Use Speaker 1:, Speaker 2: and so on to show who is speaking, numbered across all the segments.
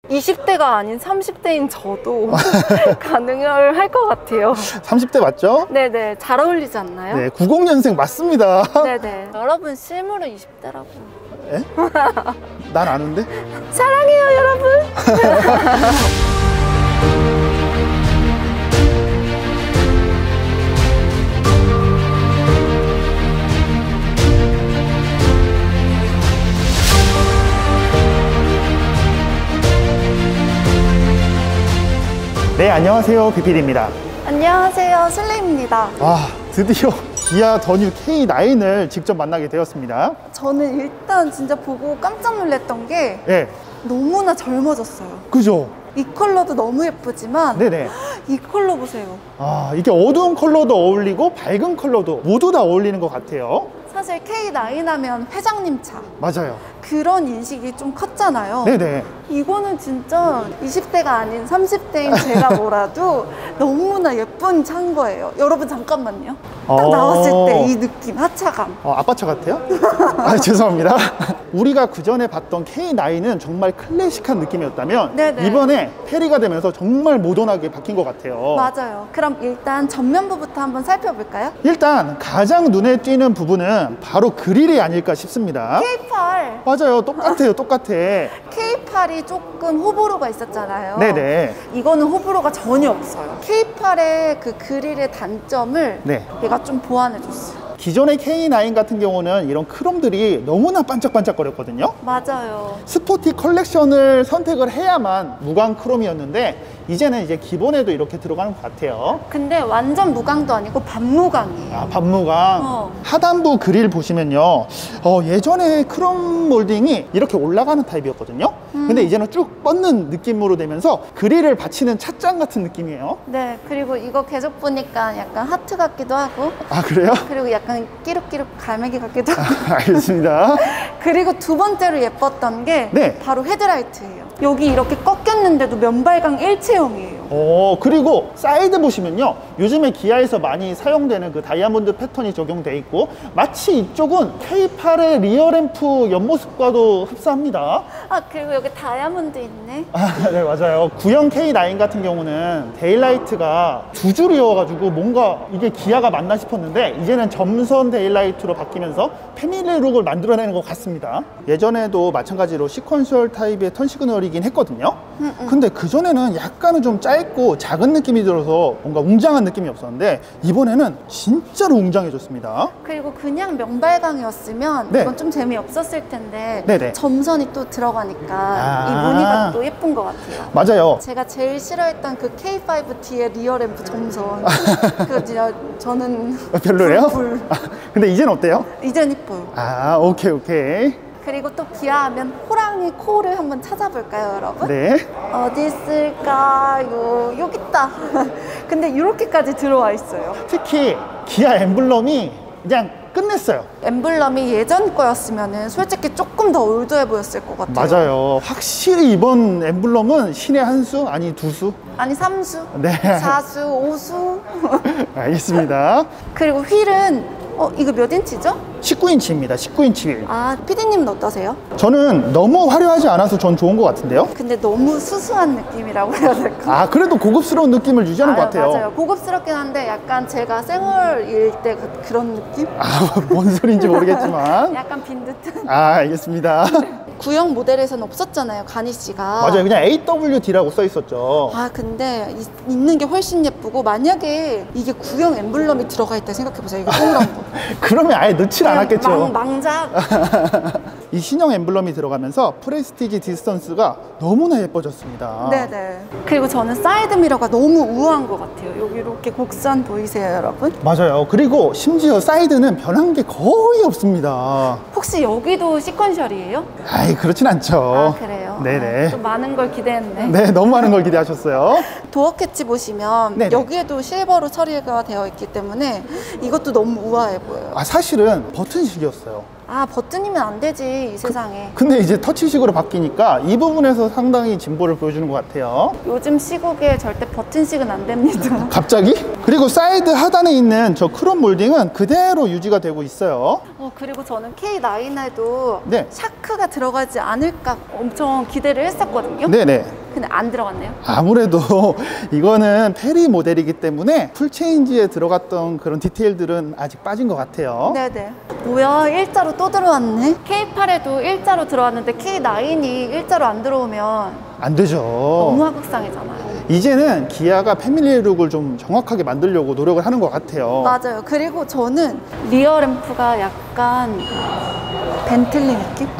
Speaker 1: 20대가 아닌 30대인 저도 가능을 할 것 같아요.
Speaker 2: 30대 맞죠?
Speaker 1: 네네. 잘 어울리지 않나요?
Speaker 2: 네, 90년생 맞습니다.
Speaker 1: 네네. 여러분 실물은 20대라고.
Speaker 2: 에? 난 아는데?
Speaker 1: 사랑해요, 여러분.
Speaker 2: 네, 안녕하세요. 비필입니다.
Speaker 1: 안녕하세요, 슬레입니다.
Speaker 2: 드디어 기아 더 뉴 K9을 직접 만나게 되었습니다.
Speaker 1: 저는 일단 진짜 보고 깜짝 놀랐던 게
Speaker 2: 네,
Speaker 1: 너무나 젊어졌어요.
Speaker 2: 그죠?
Speaker 1: 이 컬러도 너무 예쁘지만
Speaker 2: 네네.
Speaker 1: 이 컬러 보세요.
Speaker 2: 이게 어두운 컬러도 어울리고 밝은 컬러도 모두 다 어울리는 것 같아요.
Speaker 1: 사실 K9 하면 회장님 차
Speaker 2: 맞아요.
Speaker 1: 그런 인식이 좀 컸잖아요.
Speaker 2: 네네.
Speaker 1: 이거는 진짜 20대가 아닌 30대인 제가 뭐라도 너무나 예쁜 차인 거예요. 여러분 잠깐만요. 딱 나왔을 때 이 느낌, 하차감.
Speaker 2: 아빠 차 같아요? 죄송합니다. 우리가 그 전에 봤던 K9은 정말 클래식한 느낌이었다면
Speaker 1: 네네.
Speaker 2: 이번에 페리가 되면서 정말 모던하게 바뀐 것 같아요.
Speaker 1: 맞아요. 그럼 일단 전면부부터 한번 살펴볼까요?
Speaker 2: 일단 가장 눈에 띄는 부분은 바로 그릴이 아닐까 싶습니다.
Speaker 1: K8.
Speaker 2: 맞아요. 똑같아요. 똑같아.
Speaker 1: K8이 조금 호불호가 있었잖아요.
Speaker 2: 네네.
Speaker 1: 이거는 호불호가 전혀 없어요. K8의 그 그릴의 단점을
Speaker 2: 네.
Speaker 1: 얘가 좀 보완해줬어요.
Speaker 2: 기존의 K9 같은 경우는 이런 크롬들이 너무나 반짝반짝거렸거든요.
Speaker 1: 맞아요.
Speaker 2: 스포티 컬렉션을 선택을 해야만 무광 크롬이었는데 이제는 이제 기본에도 이렇게 들어가는 것 같아요.
Speaker 1: 근데 완전 무광도 아니고 반무광이에요.
Speaker 2: 반무광. 하단부 그릴 보시면요, 예전에 크롬 몰딩이 이렇게 올라가는 타입이었거든요. 근데 이제는 쭉 뻗는 느낌으로 되면서 그릴을 받치는 찻잔 같은 느낌이에요.
Speaker 1: 네, 그리고 이거 계속 보니까 약간 하트 같기도 하고.
Speaker 2: 그래요?
Speaker 1: 그리고 약간 끼룩끼룩 갈매기 같기도 하고.
Speaker 2: 알겠습니다.
Speaker 1: 그리고 두 번째로 예뻤던 게
Speaker 2: 네.
Speaker 1: 바로 헤드라이트예요. 여기 이렇게 꺾였는데도 면발광 일체형이에요.
Speaker 2: 그리고 사이드 보시면요, 요즘에 기아에서 많이 사용되는 그 다이아몬드 패턴이 적용돼 있고 마치 이쪽은 K8의 리어램프 옆모습과도 흡사합니다.
Speaker 1: 그리고 여기 다이아몬드 있네.
Speaker 2: 네, 맞아요. 구형 K9 같은 경우는 데일라이트가 두 줄이어가지고 뭔가 이게 기아가 맞나 싶었는데 이제는 점선 데일라이트로 바뀌면서 패밀리룩을 만들어내는 것 같습니다. 예전에도 마찬가지로 시퀀셜 타입의 턴 시그널이긴 했거든요. 근데 그전에는 약간은 좀 짧고 작은 느낌이 들어서 뭔가 웅장한 느낌이 없었는데 이번에는 진짜로 웅장해졌습니다.
Speaker 1: 그리고 그냥 면발광이었으면
Speaker 2: 네.
Speaker 1: 이건 좀 재미없었을 텐데
Speaker 2: 네네.
Speaker 1: 점선이 또 들어가니까 이 무늬가 또 예쁜 것 같아요.
Speaker 2: 맞아요.
Speaker 1: 제가 제일 싫어했던 그 K5T의 리어램프 점선 그거 진짜 저는
Speaker 2: 별로예요?
Speaker 1: 불.
Speaker 2: 근데 이제는 어때요?
Speaker 1: 이젠 이뻐요.
Speaker 2: 오케이.
Speaker 1: 그리고 또 기아하면 호랑이 코를 한번 찾아볼까요, 여러분?
Speaker 2: 네.
Speaker 1: 어디 있을까요? 여기 있다. 근데 이렇게까지 들어와 있어요.
Speaker 2: 특히 기아 엠블럼이 그냥 끝냈어요.
Speaker 1: 엠블럼이 예전 거였으면 솔직히 조금 더 올드해 보였을 것 같아요.
Speaker 2: 맞아요. 확실히 이번 엠블럼은 신의 한 수? 아니 두 수?
Speaker 1: 아니 3수,
Speaker 2: 네.
Speaker 1: 4수, 5수.
Speaker 2: 알겠습니다.
Speaker 1: 그리고 휠은 이거 몇 인치죠?
Speaker 2: 19인치입니다. 19인치 휠.
Speaker 1: PD님은 어떠세요?
Speaker 2: 저는 너무 화려하지 않아서 전 좋은 것 같은데요.
Speaker 1: 근데 너무 수수한 느낌이라고 해야 될까?
Speaker 2: 그래도 고급스러운 느낌을 유지하는 것 같아요.
Speaker 1: 맞아요. 고급스럽긴 한데 약간 제가 생얼일 때 그런 느낌?
Speaker 2: 뭔 소리인지 모르겠지만.
Speaker 1: 약간 빈 듯한.
Speaker 2: 알겠습니다.
Speaker 1: 구형 모델에서는 없었잖아요, 가니 씨가.
Speaker 2: 맞아요. 그냥 AWD라고 써 있었죠.
Speaker 1: 근데 있는 게 훨씬 예쁘고 만약에 이게 구형 엠블럼이 들어가 있다 생각해보세요. 이거 동그란 거.
Speaker 2: 그러면 아예 넣질 않았겠죠.
Speaker 1: 망작.
Speaker 2: 이 신형 엠블럼이 들어가면서 프레스티지 디스턴스가 너무나 예뻐졌습니다.
Speaker 1: 네네. 그리고 저는 사이드 미러가 너무 우아한 것 같아요. 여기 이렇게 곡선 보이세요, 여러분?
Speaker 2: 맞아요. 그리고 심지어 사이드는 변한 게 거의 없습니다.
Speaker 1: 혹시 여기도 시퀀셜이에요?
Speaker 2: 그렇진 않죠.
Speaker 1: 그래요?
Speaker 2: 네네.
Speaker 1: 좀 많은 걸 기대했네.
Speaker 2: 네, 너무 많은 걸 기대하셨어요.
Speaker 1: 도어 캐치 보시면
Speaker 2: 네네.
Speaker 1: 여기에도 실버로 처리가 되어 있기 때문에 이것도 너무 우아해 보여요.
Speaker 2: 사실은 버튼식이었어요.
Speaker 1: 버튼이면 안 되지, 이 세상에.
Speaker 2: 근데 이제 터치식으로 바뀌니까 이 부분에서 상당히 진보를 보여주는 것 같아요.
Speaker 1: 요즘 시국에 절대 버튼식은 안 됩니다.
Speaker 2: 갑자기? 그리고 사이드 하단에 있는 저 크롬 몰딩은 그대로 유지가 되고 있어요.
Speaker 1: 그리고 저는 K9에도
Speaker 2: 네.
Speaker 1: 샤크가 들어가지 않을까 엄청 기대를 했었거든요.
Speaker 2: 네네.
Speaker 1: 근데 안 들어갔네요.
Speaker 2: 아무래도 이거는 페리 모델이기 때문에 풀체인지에 들어갔던 그런 디테일들은 아직 빠진 것 같아요.
Speaker 1: 네네. 뭐야, 일자로 또 들어왔네. K8에도 일자로 들어왔는데 K9이 일자로 안 들어오면
Speaker 2: 안 되죠.
Speaker 1: 너무 하극상이잖아요.
Speaker 2: 이제는 기아가 패밀리 룩을 좀 정확하게 만들려고 노력을 하는 것 같아요.
Speaker 1: 맞아요. 그리고 저는 리어 램프가 약간 벤틀리 느낌?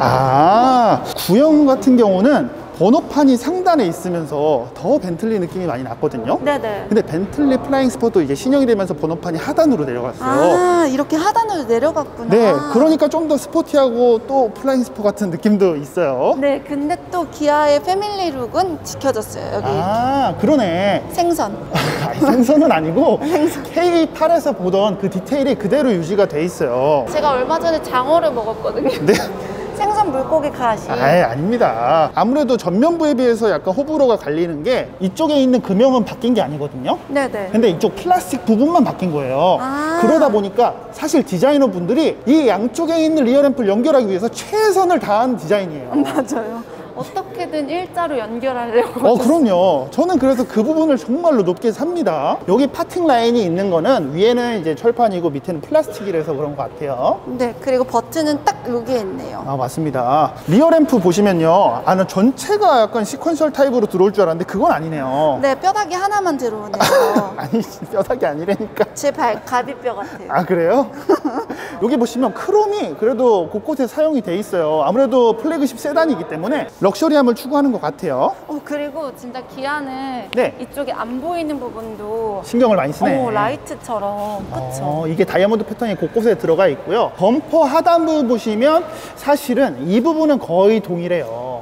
Speaker 2: 구형 같은 경우는 번호판이 상단에 있으면서 더 벤틀리 느낌이 많이 났거든요.
Speaker 1: 네네.
Speaker 2: 근데 벤틀리 플라잉 스포도 이제 신형이 되면서 번호판이 하단으로 내려갔어요.
Speaker 1: 이렇게 하단으로 내려갔구나.
Speaker 2: 네, 그러니까 좀 더 스포티하고 또 플라잉 스포 같은 느낌도 있어요.
Speaker 1: 네, 근데 또 기아의 패밀리 룩은 지켜졌어요. 여기
Speaker 2: 그러네.
Speaker 1: 생선.
Speaker 2: 생선은 아니고 K8에서 보던 그 디테일이 그대로 유지가 돼 있어요.
Speaker 1: 제가 얼마 전에 장어를 먹었거든요.
Speaker 2: 네.
Speaker 1: 생선 물고기 가시.
Speaker 2: 아닙니다. 아무래도 전면부에 비해서 약간 호불호가 갈리는 게 이쪽에 있는 금형은 바뀐 게 아니거든요.
Speaker 1: 네네.
Speaker 2: 근데 이쪽 플라스틱 부분만 바뀐 거예요. 그러다 보니까 사실 디자이너 분들이 이 양쪽에 있는 리어램프를 연결하기 위해서 최선을 다한 디자인이에요.
Speaker 1: 맞아요. 어떻게든 일자로 연결하려고.
Speaker 2: 그럼요. 저는 그래서 그 부분을 정말로 높게 삽니다. 여기 파팅 라인이 있는 거는 위에는 이제 철판이고 밑에는 플라스틱이라서 그런 것 같아요.
Speaker 1: 네, 그리고 버튼은 딱 여기에 있네요.
Speaker 2: 맞습니다. 리어램프 보시면요, 전체가 약간 시퀀셜 타입으로 들어올 줄 알았는데 그건 아니네요.
Speaker 1: 네, 뼈다귀 하나만 들어오네요.
Speaker 2: 아니, 뼈다귀 아니라니까.
Speaker 1: 제 갈비뼈 같아요.
Speaker 2: 그래요? 여기 보시면 크롬이 그래도 곳곳에 사용이 돼 있어요. 아무래도 플래그십 세단이기 때문에 럭셔리함을 추구하는 것 같아요.
Speaker 1: 그리고 진짜 기아는
Speaker 2: 네.
Speaker 1: 이쪽에 안 보이는 부분도
Speaker 2: 신경을 많이 쓰네.
Speaker 1: 라이트처럼. 그쵸?
Speaker 2: 이게 다이아몬드 패턴이 곳곳에 들어가 있고요. 범퍼 하단부 보시면 사실은 이 부분은 거의 동일해요.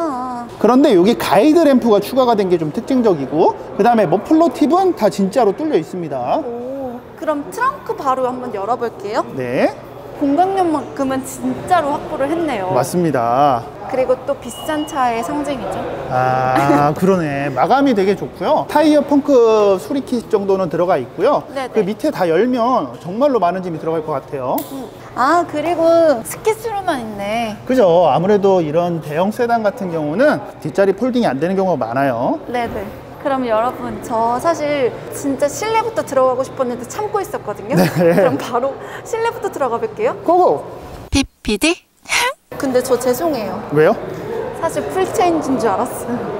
Speaker 2: 그런데 여기 가이드 램프가 추가가 된 게 좀 특징적이고, 그 다음에 머플러 팁은 다 진짜로 뚫려 있습니다.
Speaker 1: 그럼 트렁크 바로 한번 열어볼게요.
Speaker 2: 네.
Speaker 1: 공간력만큼은 진짜로 확보를 했네요.
Speaker 2: 맞습니다.
Speaker 1: 그리고 또 비싼 차의 상징이죠.
Speaker 2: 그러네. 마감이 되게 좋고요. 타이어 펑크 수리킷 정도는 들어가 있고요.
Speaker 1: 네네.
Speaker 2: 그 밑에 다 열면 정말로 많은 짐이 들어갈 것 같아요.
Speaker 1: 그리고 스키스루만 있네.
Speaker 2: 그죠. 아무래도 이런 대형 세단 같은 경우는 뒷자리 폴딩이 안 되는 경우가 많아요.
Speaker 1: 네네. 그럼 여러분, 저 사실 진짜 실내부터 들어가고 싶었는데 참고 있었거든요.
Speaker 2: 네.
Speaker 1: 그럼 바로 실내부터 들어가 볼게요.
Speaker 2: 고고!
Speaker 1: PPD? 근데 저 죄송해요.
Speaker 2: 왜요?
Speaker 1: 사실 풀체인지인 줄 알았어요.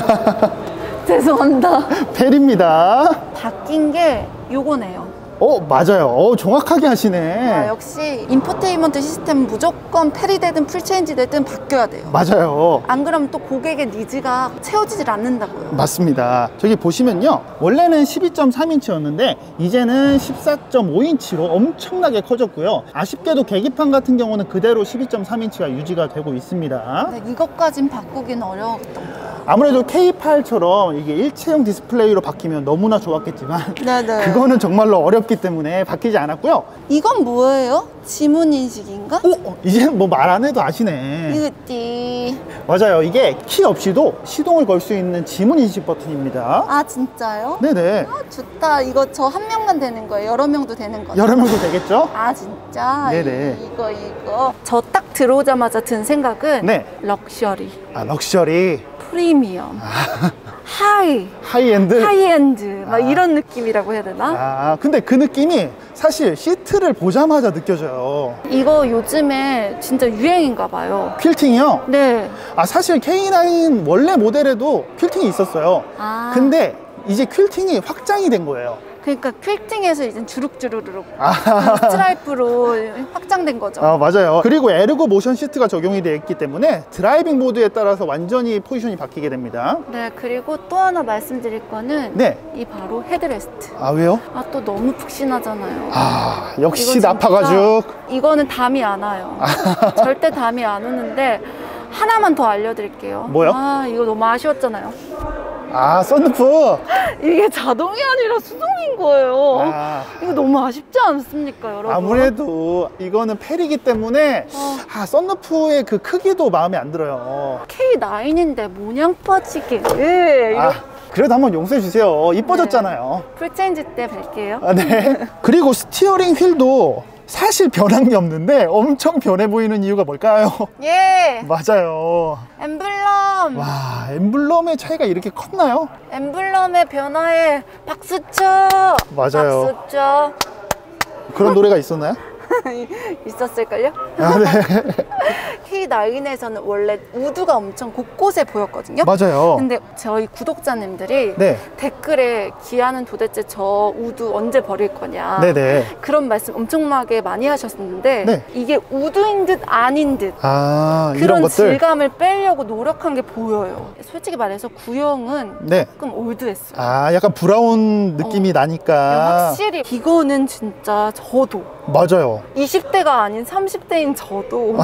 Speaker 1: 죄송합니다.
Speaker 2: 펠입니다.
Speaker 1: 바뀐 게 요거네요.
Speaker 2: 맞아요. 정확하게 하시네.
Speaker 1: 역시 인포테인먼트 시스템은 무조건 펠이 되든 풀체인지 되든 바뀌어야 돼요.
Speaker 2: 맞아요.
Speaker 1: 안 그러면 또 고객의 니즈가 채워지질 않는다고요.
Speaker 2: 맞습니다. 저기 보시면요, 원래는 12.3인치였는데 이제는 14.5인치로 엄청나게 커졌고요. 아쉽게도 계기판 같은 경우는 그대로 12.3인치가 유지가 되고 있습니다.
Speaker 1: 네, 이것까진 바꾸기는 어려웠던 거예요.
Speaker 2: 아무래도 K8처럼 이게 일체형 디스플레이로 바뀌면 너무나 좋았겠지만
Speaker 1: 네네.
Speaker 2: 그거는 정말로 어렵기 때문에 바뀌지 않았고요.
Speaker 1: 이건 뭐예요? 지문 인식인가?
Speaker 2: 이제 뭐 말 안 해도 아시네.
Speaker 1: 이거띠.
Speaker 2: 맞아요. 이게 키 없이도 시동을 걸 수 있는 지문 인식 버튼입니다.
Speaker 1: 진짜요?
Speaker 2: 네네.
Speaker 1: 좋다. 이거 저 한 명만 되는 거예요? 여러 명도 되는 거죠?
Speaker 2: 여러 명도 되겠죠?
Speaker 1: 진짜?
Speaker 2: 네네.
Speaker 1: 이거. 저 딱 들어오자마자 든 생각은
Speaker 2: 네.
Speaker 1: 럭셔리,
Speaker 2: 럭셔리,
Speaker 1: 프리미엄,
Speaker 2: 하이엔드.
Speaker 1: 하이엔드 막 이런 느낌이라고 해야 되나?
Speaker 2: 근데 그 느낌이 사실 시트를 보자마자 느껴져요.
Speaker 1: 이거 요즘에 진짜 유행인가 봐요.
Speaker 2: 퀼팅이요?
Speaker 1: 네.
Speaker 2: 사실 K9 원래 모델에도 퀼팅이 있었어요. 근데 이제 퀼팅이 확장이 된 거예요.
Speaker 1: 그러니까 퀼팅에서 이제 주룩주룩 스트라이프로 확장된 거죠.
Speaker 2: 맞아요. 그리고 에르고 모션 시트가 적용이 되어 있기 때문에 드라이빙 모드에 따라서 완전히 포지션이 바뀌게 됩니다.
Speaker 1: 네, 그리고 또 하나 말씀드릴 거는
Speaker 2: 네.
Speaker 1: 이 바로 헤드레스트.
Speaker 2: 왜요?
Speaker 1: 또 너무 푹신하잖아요.
Speaker 2: 역시
Speaker 1: 이거
Speaker 2: 나파 가죽.
Speaker 1: 이거는 담이 안 와요. 절대 담이 안 오는데 하나만 더 알려드릴게요.
Speaker 2: 뭐요?
Speaker 1: 이거 너무 아쉬웠잖아요.
Speaker 2: 썬루프.
Speaker 1: 이게 자동이 아니라 수동인 거예요. 이거 너무 아쉽지 않습니까, 여러분?
Speaker 2: 아무래도 이거는 펠이기 때문에 썬루프의 그 크기도 마음에 안 들어요.
Speaker 1: K9인데 모냥 빠지게
Speaker 2: 그래도 한번 용서해 주세요. 이뻐졌잖아요.
Speaker 1: 풀체인지 때 뵐게요.
Speaker 2: 아, 네. 그리고 스티어링 휠도 사실 변한 게 없는데 엄청 변해 보이는 이유가 뭘까요?
Speaker 1: 예!
Speaker 2: 맞아요.
Speaker 1: 엠블럼!
Speaker 2: 와, 엠블럼의 차이가 이렇게 컸나요?
Speaker 1: 엠블럼의 변화에 박수 쳐!
Speaker 2: 맞아요.
Speaker 1: 박수 쳐!
Speaker 2: 그런 노래가 있었나요?
Speaker 1: 있었을걸요?
Speaker 2: 아, 네.
Speaker 1: K9에서는 원래 우드가 엄청 곳곳에 보였거든요.
Speaker 2: 맞아요.
Speaker 1: 근데 저희 구독자님들이
Speaker 2: 네.
Speaker 1: 댓글에 기아는 도대체 저 우드 언제 버릴 거냐
Speaker 2: 네네.
Speaker 1: 그런 말씀 엄청나게 많이 하셨는데
Speaker 2: 네.
Speaker 1: 이게 우드인 듯 아닌 듯
Speaker 2: 아, 이런
Speaker 1: 그런
Speaker 2: 것들.
Speaker 1: 질감을 빼려고 노력한 게 보여요. 솔직히 말해서 구형은
Speaker 2: 네.
Speaker 1: 조금 올드했어요.
Speaker 2: 아, 약간 브라운 느낌이 나니까.
Speaker 1: 확실히 이거는 진짜 저도
Speaker 2: 맞아요.
Speaker 1: 20대가 아닌 30대인 저도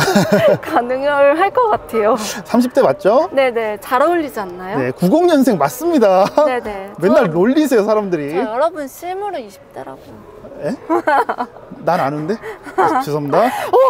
Speaker 1: 가능을 할 것 같아요.
Speaker 2: 30대 맞죠?
Speaker 1: 네네, 잘 어울리지 않나요?
Speaker 2: 네, 90년생 맞습니다.
Speaker 1: 네네.
Speaker 2: 맨날 놀리세요, 사람들이.
Speaker 1: 저 여러분 실물은 20대라고.
Speaker 2: 에? 난 아는데? 죄송합니다.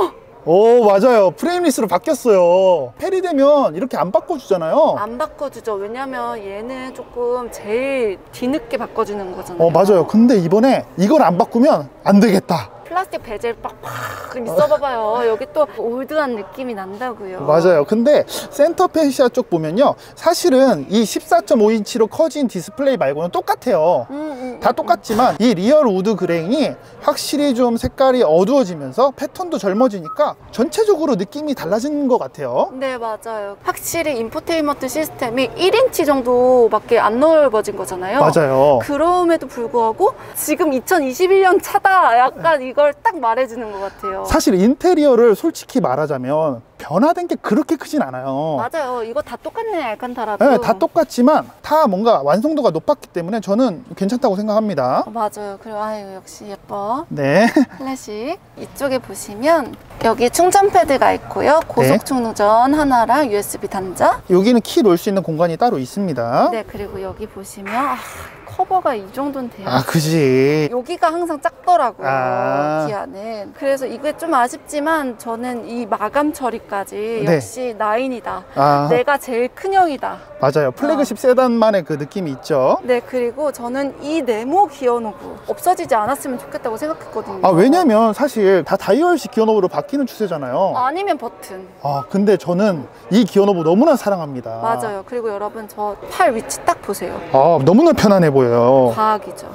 Speaker 2: 오, 맞아요. 프레임리스로 바뀌었어요. 페리 되면 이렇게 안 바꿔주잖아요.
Speaker 1: 안 바꿔주죠. 왜냐면 얘는 조금 제일 뒤늦게 바꿔주는 거잖아요.
Speaker 2: 맞아요. 근데 이번에 이걸 안 바꾸면 안 되겠다.
Speaker 1: 플라스틱 베젤 빡빡 있어봐봐요. 여기 또 올드한 느낌이 난다고요.
Speaker 2: 맞아요. 근데 센터 페시아 쪽 보면요, 사실은 이 14.5인치로 커진 디스플레이 말고는 똑같아요. 다 똑같지만 이 리얼 우드 그레인이 확실히 좀 색깔이 어두워지면서 패턴도 젊어지니까 전체적으로 느낌이 달라진 것 같아요.
Speaker 1: 네, 맞아요. 확실히 인포테인먼트 시스템이 1인치 정도밖에 안 넓어진 거잖아요.
Speaker 2: 맞아요.
Speaker 1: 그럼에도 불구하고 지금 2021년 차다 약간 이걸 딱 말해주는 것 같아요.
Speaker 2: 사실 인테리어를 솔직히 말하자면 변화된 게 그렇게 크진 않아요.
Speaker 1: 맞아요. 이거 다 똑같네, 알칸타라도.
Speaker 2: 네, 다 똑같지만 다 뭔가 완성도가 높았기 때문에 저는 괜찮다고 생각합니다.
Speaker 1: 맞아요. 그리고 아유, 역시 예뻐.
Speaker 2: 네.
Speaker 1: 클래식. 이쪽에 보시면 여기 충전 패드가 있고요. 고속 충전 하나랑 USB 단자.
Speaker 2: 여기는 키 놓을 수 있는 공간이 따로 있습니다.
Speaker 1: 네, 그리고 여기 보시면 커버가 이 정도는 돼요.
Speaker 2: 아, 그지.
Speaker 1: 여기가 항상 작더라고요.
Speaker 2: 아.
Speaker 1: 기아는. 그래서 이게 좀 아쉽지만 저는 이 마감 처리까지
Speaker 2: 네.
Speaker 1: 역시 9이다.
Speaker 2: 아.
Speaker 1: 내가 제일 큰 형이다.
Speaker 2: 맞아요. 플래그십 세단만의 그 느낌이 있죠.
Speaker 1: 네, 그리고 저는 이 네모 기어노브 없어지지 않았으면 좋겠다고 생각했거든요.
Speaker 2: 아, 왜냐면 사실 다 다이얼식 기어노브로 바뀌는 추세잖아요.
Speaker 1: 아니면 버튼.
Speaker 2: 아, 근데 저는 이 기어노브 너무나 사랑합니다.
Speaker 1: 맞아요. 그리고 여러분 저 팔 위치 딱 보세요.
Speaker 2: 아, 너무나 편안해 보여요.
Speaker 1: 과학이죠.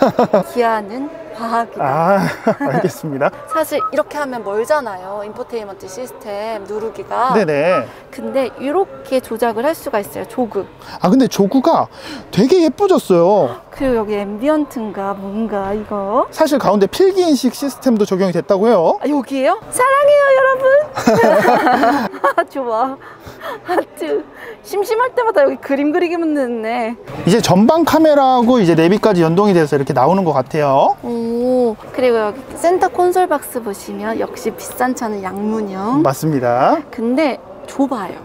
Speaker 1: 기아는 과학이다.
Speaker 2: 아, 알겠습니다.
Speaker 1: 사실 이렇게 하면 멀잖아요. 인포테인먼트 시스템 누르기가.
Speaker 2: 네네.
Speaker 1: 근데 이렇게 조작을 할 수가 있어요. 조그.
Speaker 2: 아, 근데 조그가 되게 예뻐졌어요.
Speaker 1: 그리고 여기 앰비언트인가 뭔가 이거.
Speaker 2: 사실 가운데 필기인식 시스템도 적용이 됐다고 해요.
Speaker 1: 아, 여기에요? 사랑해요, 여러분. 좋아. 하트. 심심할 때마다 여기 그림 그리기 묻네.
Speaker 2: 이제 전방 카메라하고 이제 내비까지 연동이 돼서 이렇게 나오는 것 같아요.
Speaker 1: 오, 그리고 여기 센터 콘솔 박스 보시면 역시 비싼 차는 양문형.
Speaker 2: 맞습니다.
Speaker 1: 근데 좁아요.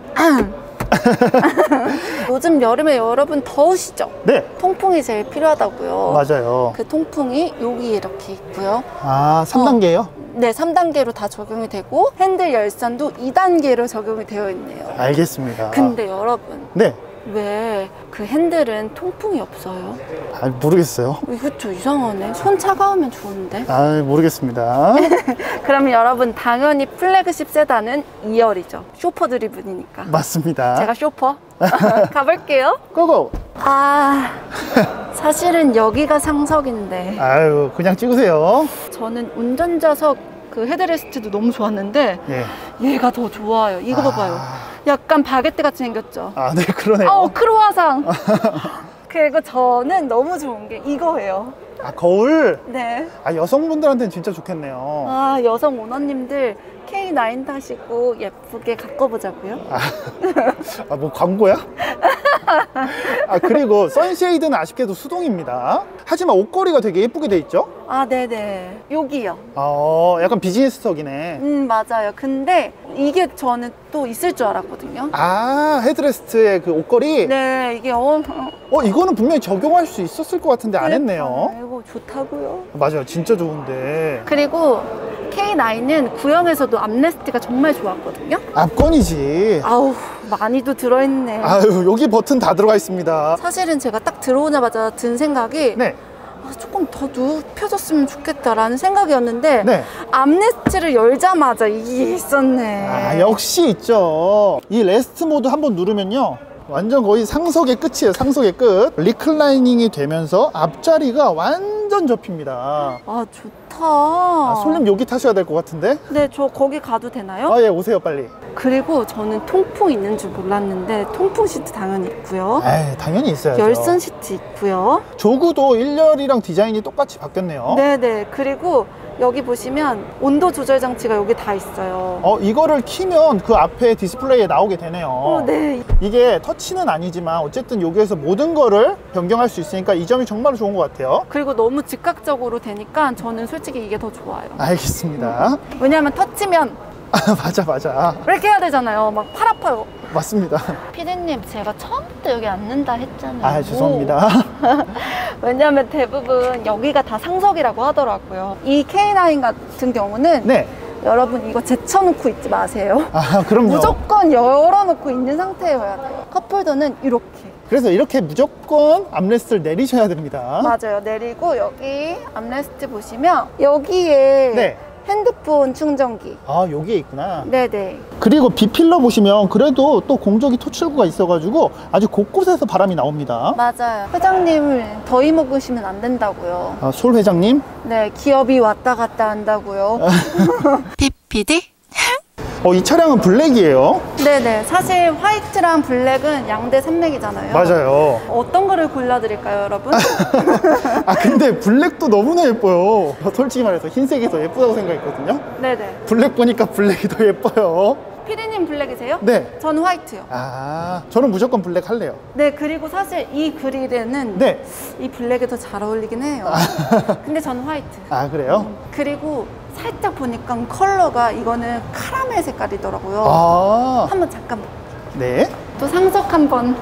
Speaker 1: 요즘 여름에 여러분 더우시죠?
Speaker 2: 네,
Speaker 1: 통풍이 제일 필요하다고요.
Speaker 2: 맞아요.
Speaker 1: 그 통풍이 여기 이렇게 있고요.
Speaker 2: 아, 3단계요?
Speaker 1: 네, 3단계로 다 적용이 되고 핸들 열선도 2단계로 적용이 되어 있네요.
Speaker 2: 알겠습니다.
Speaker 1: 근데 여러분,
Speaker 2: 네.
Speaker 1: 왜 그 핸들은 통풍이 없어요?
Speaker 2: 아, 모르겠어요.
Speaker 1: 이거 좀 이상하네. 손 차가우면 좋은데.
Speaker 2: 아, 모르겠습니다.
Speaker 1: 그러면 여러분 당연히 플래그십 세단은 2열이죠. 쇼퍼 드리븐이니까.
Speaker 2: 맞습니다.
Speaker 1: 제가 쇼퍼. 가볼게요.
Speaker 2: 고고!
Speaker 1: 아, 사실은 여기가 상석인데
Speaker 2: 아유, 그냥 찍으세요.
Speaker 1: 저는 운전자석 그 헤드레스트도 너무 좋았는데
Speaker 2: 예.
Speaker 1: 얘가 더 좋아요. 이거 봐봐요. 약간 바게트 같이 생겼죠?
Speaker 2: 아, 네, 그러네요.
Speaker 1: 크로와상. 그리고 저는 너무 좋은 게 이거예요.
Speaker 2: 아, 거울?
Speaker 1: 네.
Speaker 2: 아, 여성분들한테는 진짜 좋겠네요.
Speaker 1: 아, 여성 오너님들 K9 타시고 예쁘게 가꿔보자고요.
Speaker 2: 아, 뭐 광고야? 아, 그리고 선쉐이드는 아쉽게도 수동입니다. 하지만 옷걸이가 되게 예쁘게 돼 있죠?
Speaker 1: 아, 네네. 여기요.
Speaker 2: 약간 비즈니스석이네.
Speaker 1: 맞아요. 근데 이게 저는 또 있을 줄 알았거든요.
Speaker 2: 아, 헤드레스트의 그 옷걸이?
Speaker 1: 네, 이게
Speaker 2: 이거는 분명히 적용할 수 있었을 것 같은데 안 했네요.
Speaker 1: 이거 좋다고요.
Speaker 2: 맞아요, 진짜 좋은데.
Speaker 1: 그리고 K9은 구형에서도 암레스트가 정말 좋았거든요.
Speaker 2: 압권이지.
Speaker 1: 아우, 많이도 들어있네.
Speaker 2: 아유, 여기 버튼 다 들어가 있습니다.
Speaker 1: 사실은 제가 딱 들어오자마자 든 생각이
Speaker 2: 네.
Speaker 1: 조금 더 눕혀졌으면 좋겠다라는 생각이었는데
Speaker 2: 네.
Speaker 1: 암레스트를 열자마자 이게 있었네.
Speaker 2: 아, 역시 있죠. 이 레스트 모드 한번 누르면요, 완전 거의 상석의 끝이에요. 상석의 끝. 리클라이닝이 되면서 앞자리가 완전 접힙니다.
Speaker 1: 아, 좋다.
Speaker 2: 솔님 여기 타셔야 될 것 같은데?
Speaker 1: 네, 저 거기 가도 되나요?
Speaker 2: 아, 예, 오세요 빨리.
Speaker 1: 그리고 저는 통풍 있는 줄 몰랐는데 통풍 시트 당연히 있고요.
Speaker 2: 에이, 당연히 있어야죠.
Speaker 1: 열선 시트 있고요.
Speaker 2: 조구도 1열이랑 디자인이 똑같이 바뀌었네요.
Speaker 1: 네네. 그리고 여기 보시면 온도 조절 장치가 여기 다 있어요.
Speaker 2: 이거를 키면 그 앞에 디스플레이에 나오게 되네요.
Speaker 1: 네.
Speaker 2: 이게 터치는 아니지만 어쨌든 여기에서 모든 거를 변경할 수 있으니까 이 점이 정말 좋은 것 같아요.
Speaker 1: 그리고 너무 즉각적으로 되니까 저는 솔직히 이게 더 좋아요.
Speaker 2: 알겠습니다.
Speaker 1: 왜냐하면 터치면
Speaker 2: 맞아.
Speaker 1: 이렇게 해야 되잖아요. 막 팔 아파요.
Speaker 2: 맞습니다.
Speaker 1: 피디님, 제가 처음부터 여기 앉는다 했잖아요.
Speaker 2: 아, 죄송합니다.
Speaker 1: 왜냐하면 대부분 여기가 다 상석이라고 하더라고요. 이 K9 같은 경우는
Speaker 2: 네.
Speaker 1: 여러분 이거 제쳐놓고 있지 마세요.
Speaker 2: 아, 그럼요.
Speaker 1: 무조건 열어놓고 있는 상태여야 돼요. 컵홀더는 이렇게.
Speaker 2: 그래서 이렇게 무조건 암레스트를 내리셔야 됩니다.
Speaker 1: 맞아요. 내리고 여기 암레스트 보시면 여기에
Speaker 2: 네.
Speaker 1: 핸드폰 충전기.
Speaker 2: 아, 여기에 있구나.
Speaker 1: 네네.
Speaker 2: 그리고 B필러 보시면 그래도 또 공조기 토출구가 있어가지고 아주 곳곳에서 바람이 나옵니다.
Speaker 1: 맞아요. 회장님 더위 먹으시면 안 된다고요.
Speaker 2: 아, 솔 회장님.
Speaker 1: 네, 기업이 왔다 갔다 한다고요. PPD?
Speaker 2: 이 차량은 블랙이에요.
Speaker 1: 네네. 사실 화이트랑 블랙은 양대 산맥이잖아요.
Speaker 2: 맞아요.
Speaker 1: 어떤 거를 골라드릴까요, 여러분?
Speaker 2: 아, 근데 블랙도 너무나 예뻐요. 솔직히 말해서 흰색이 더 예쁘다고 생각했거든요.
Speaker 1: 네네.
Speaker 2: 블랙 보니까 블랙이 더 예뻐요.
Speaker 1: 피디님 블랙이세요?
Speaker 2: 네.
Speaker 1: 저는 화이트요.
Speaker 2: 아, 저는 무조건 블랙 할래요.
Speaker 1: 네, 그리고 사실 이 그릴에는
Speaker 2: 네.
Speaker 1: 이 블랙이 더 잘 어울리긴 해요. 근데 저는 화이트.
Speaker 2: 아, 그래요?
Speaker 1: 그리고 살짝 보니까 컬러가 이거는 카라멜 색깔이더라고요.
Speaker 2: 아,
Speaker 1: 한번 잠깐만.
Speaker 2: 네.
Speaker 1: 또 상석 한번.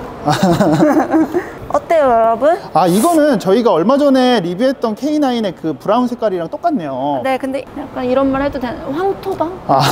Speaker 1: 어때요, 여러분?
Speaker 2: 아, 이거는 저희가 얼마 전에 리뷰했던 K9의 그 브라운 색깔이랑 똑같네요.
Speaker 1: 네, 근데 약간 이런 말 해도 되나요? 황토방?
Speaker 2: 아,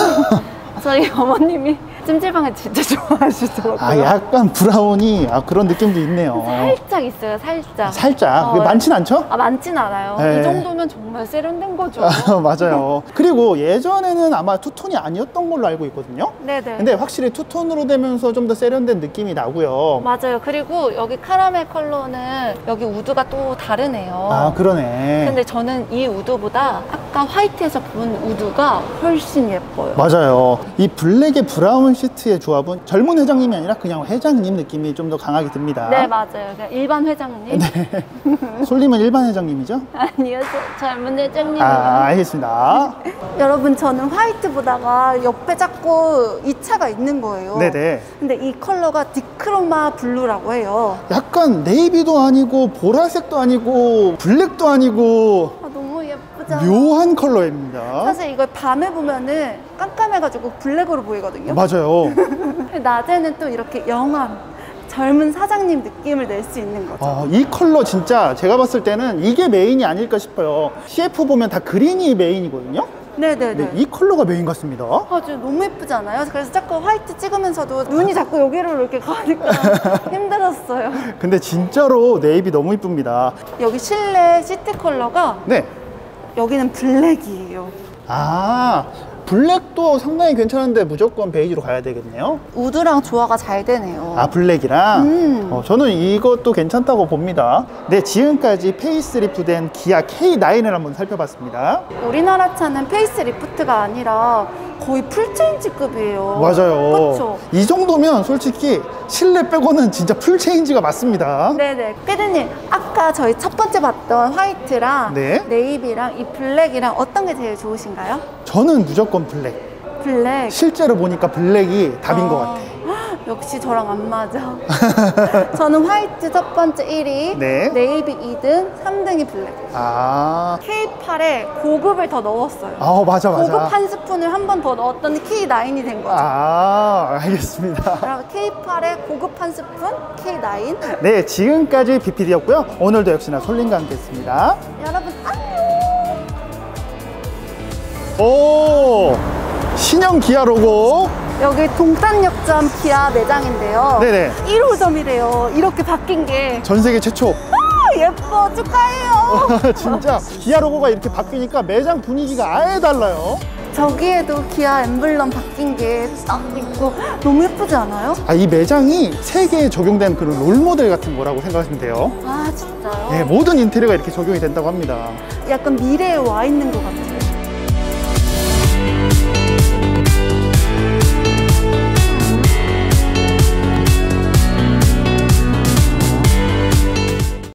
Speaker 1: 저희 어머님이 찜질방을 진짜 좋아하시더라고요.
Speaker 2: 아, 약간 브라운이 그런 느낌도 있네요.
Speaker 1: 살짝 있어요, 살짝.
Speaker 2: 살짝. 그게 많진 않죠?
Speaker 1: 많진 않아요.
Speaker 2: 네.
Speaker 1: 이 정도면 정말 세련된 거죠.
Speaker 2: 맞아요. 그리고 예전에는 아마 투톤이 아니었던 걸로 알고 있거든요.
Speaker 1: 네네.
Speaker 2: 근데 확실히 투톤으로 되면서 좀 더 세련된 느낌이 나고요.
Speaker 1: 맞아요. 그리고 여기 카라멜 컬러는 여기 우드가 또 다르네요.
Speaker 2: 아, 그러네.
Speaker 1: 근데 저는 이 우드보다 아까 화이트에서 본 우드가 훨씬 예뻐요.
Speaker 2: 맞아요. 이 블랙의 브라운 시트의 조합은 젊은 회장님이 아니라 그냥 회장님 느낌이 좀 더 강하게 듭니다.
Speaker 1: 네, 맞아요. 그냥 일반 회장님.
Speaker 2: 네. 솔님은 일반 회장님이죠?
Speaker 1: 아니요, 젊은 회장님이요.
Speaker 2: 아, 알겠습니다.
Speaker 1: 여러분, 저는 화이트 보다가 옆에 자꾸 이 차가 있는 거예요.
Speaker 2: 네네.
Speaker 1: 근데 이 컬러가 디크로마 블루라고 해요.
Speaker 2: 약간 네이비도 아니고 보라색도 아니고 블랙도 아니고
Speaker 1: 너무 예쁘죠?
Speaker 2: 묘한 컬러입니다.
Speaker 1: 사실 이걸 밤에 보면은 깜깜해가지고 블랙으로 보이거든요.
Speaker 2: 맞아요.
Speaker 1: 낮에는 또 이렇게 영한 젊은 사장님 느낌을 낼 수 있는 거죠.
Speaker 2: 이 컬러 진짜 제가 봤을 때는 이게 메인이 아닐까 싶어요. CF 보면 다 그린이 메인이거든요.
Speaker 1: 네네네.
Speaker 2: 네, 이 컬러가 메인 같습니다.
Speaker 1: 진짜 너무 예쁘지 않아요? 그래서 자꾸 화이트 찍으면서도 눈이 자꾸 여기로 이렇게 가니까 힘들었어요.
Speaker 2: 근데 진짜로 네이비 너무 이쁩니다.
Speaker 1: 여기 실내 시트 컬러가
Speaker 2: 네.
Speaker 1: 여기는 블랙이에요.
Speaker 2: 아, 블랙도 상당히 괜찮은데 무조건 베이지로 가야 되겠네요.
Speaker 1: 우드랑 조화가 잘 되네요.
Speaker 2: 아, 블랙이랑? 저는 이것도 괜찮다고 봅니다. 네, 지금까지 페이스리프트된 기아 K9을 한번 살펴봤습니다.
Speaker 1: 우리나라 차는 페이스리프트가 아니라 거의 풀체인지급이에요.
Speaker 2: 맞아요.
Speaker 1: 그렇죠?
Speaker 2: 이 정도면 솔직히 실내 빼고는 진짜 풀체인지가 맞습니다.
Speaker 1: 네네. 피디님, 아까 저희 첫 번째 봤던 화이트랑
Speaker 2: 네.
Speaker 1: 네이비랑 이 블랙이랑 어떤 게 제일 좋으신가요?
Speaker 2: 저는 무조건 블랙.
Speaker 1: 블랙.
Speaker 2: 실제로 보니까 블랙이 답인 것 같아.
Speaker 1: 역시 저랑 안 맞아. 저는 화이트 첫 번째 1위,
Speaker 2: 네.
Speaker 1: 네이비 2등, 3등이 블랙.
Speaker 2: 아,
Speaker 1: K8에 고급을 더 넣었어요.
Speaker 2: 맞아.
Speaker 1: 고급 한 스푼을 한 번 더 넣었더니 K9이 된 거죠.
Speaker 2: 알겠습니다.
Speaker 1: 여러분, K8에 고급 한 스푼, K9.
Speaker 2: 네, 지금까지 BPD였고요. 오늘도 역시나 솔님과 함께 했습니다.
Speaker 1: 여러분, 안녕!
Speaker 2: 오, 신형 기아 로고
Speaker 1: 여기 동탄역점 기아 매장인데요.
Speaker 2: 네네.
Speaker 1: 1호점이래요. 이렇게 바뀐 게.
Speaker 2: 전 세계 최초.
Speaker 1: 예뻐. 축하해요.
Speaker 2: 진짜 기아 로고가 이렇게 바뀌니까 매장 분위기가 아예 달라요.
Speaker 1: 저기에도 기아 엠블럼 바뀐 게 딱 있고 너무 예쁘지 않아요?
Speaker 2: 이 매장이 세계에 적용된 그런 롤모델 같은 거라고 생각하시면 돼요.
Speaker 1: 아, 진짜요?
Speaker 2: 네, 모든 인테리어가 이렇게 적용이 된다고 합니다.
Speaker 1: 약간 미래에 와 있는 것 같아요.